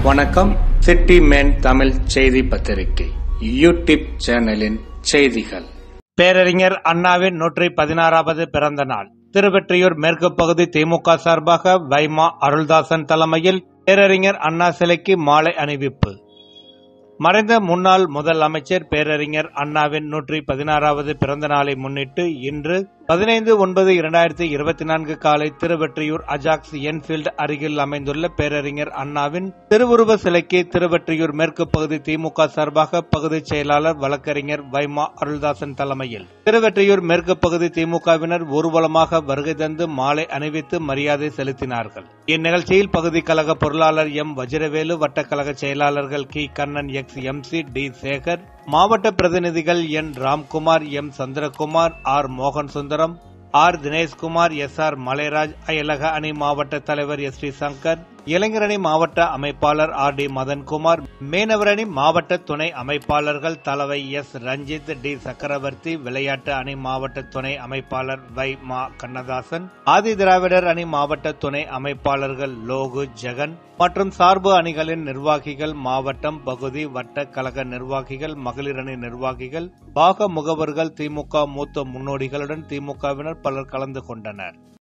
வணக்கம். City man Tamil செய்தி பத்திரிகை யூடியூப் சேனலின் செய்திகள். பேரறிஞர் அண்ணாவின் 116வது பிறந்த நாள். திருவெற்றியூர் மேற்கு பகுதி திமுக சார்பாக வைமா அருள்தாசன் தலைமையில் பேரறிஞர் அண்ணா சிலைக்கு மாலை அணிவிப்பு. மறைந்த முன்னாள் முதல் அமைச்சர் பேரறிஞர் அண்ணாவின் 116வது பிறந்த நாளை முன்னிட்டு இன்று 15/9/2024 காலை திருவெற்றியூர் அஜாக்ஸ் என்ஃபீல்டு அருகில் அமைந்துள்ள பேரறிஞர் அண்ணாவின் திருவுருவ சிலைக்கு திருவெற்றியூர் மேற்கு பகுதி திமுக சார்பாக பகுதிச் செயலாளர் வழக்கறிஞர் வைமா அருள்தாசன் தலைமையில் திருவெற்றியூர் மேற்கு பகுதி திமுகவினர் ஊர்வலமாக வருகை தந்து மாலை அணிவித்து மரியாதை செலுத்தினார்கள். இந்நிகழ்ச்சியில் பகுதி கழக பொருளாளர் எம் வஜிரவேலு, வட்டக்கழக செயலாளர்கள் கி Kannan, ex MC, T Sekar, மாவட்ட பிரதிநிதிகள் N Ramkumar, M Chandrakumar, R மோகன் Sundaram, R Dineshkumar, S R Malairaj, அயலக அணி மாவட்ட தலைவர் எஸ் டி சங்கர், இளைஞர் அணி மாவட்ட அமைப்பாளர் ஆர் டி மதன்குமார், மீனவர் அணி மாவட்ட துணை அமைப்பாளர்கள் தலைவை எஸ் ரஞ்சித், டி சக்கரவர்த்தி, விளையாட்டு அணி மாவட்ட துணை அமைப்பாளர் வை மா கண்ணதாசன், ஆதி திராவிடர் அணி மாவட்ட துணை அமைப்பாளர்கள் லோகு ஜெகன் மற்றும் சார்பு அணிகளின் நிர்வாகிகள், மாவட்டம், பகுதி, வட்ட கழக நிர்வாகிகள், மகளிர் அணி நிர்வாகிகள், பாக முகவர்கள், திமுக மூத்த முன்னோடிகளுடன் திமுகவினர் பலர் கலந்து கொண்டனர்.